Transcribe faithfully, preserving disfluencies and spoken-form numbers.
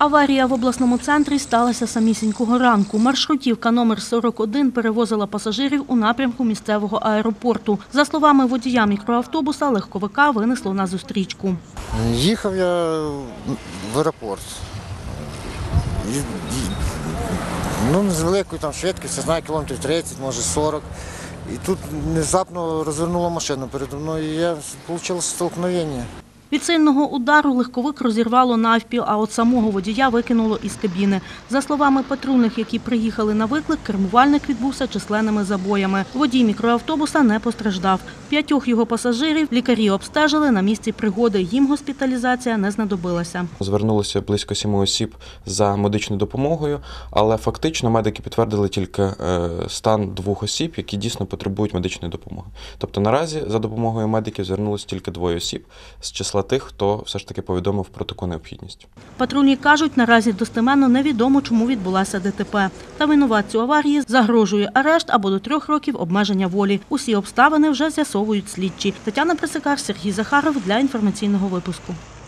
Аварія в обласному центрі сталася самісінького ранку. Маршрутівка номер сорок один перевозила пасажирів у напрямку місцевого аеропорту. За словами водія мікроавтобуса, легковика винесло на зустрічку. Їхав я в аеропорт. Ну, з великою там швидкістю, знаю, кілометрів тридцять, може сорок. І тут внезапно розвернула машину передо мною, і я отримав столкновення. Від сильного удару легковик розірвало навпіл, а от самого водія викинуло із кабіни. За словами патрульних, які приїхали на виклик, кермувальник відбувся численними забоями. Водій мікроавтобуса не постраждав. П'ятьох його пасажирів лікарі обстежили на місці пригоди. Їм госпіталізація не знадобилася. Звернулося близько сіми осіб за медичною допомогою, але фактично медики підтвердили тільки стан двох осіб, які дійсно потребують медичної допомоги. Тобто наразі за допомогою медиків звернулося тільки двоє осіб з числа тих, хто все ж таки повідомив про таку необхідність. Патрульні кажуть, наразі достеменно невідомо, чому відбулася ДТП. Та винуватцю аварії загрожує арешт або до трьох років обмеження волі. Усі обставини вже з'ясовують слідчі. Тетяна Присикар, Сергій Захаров для інформаційного випуску.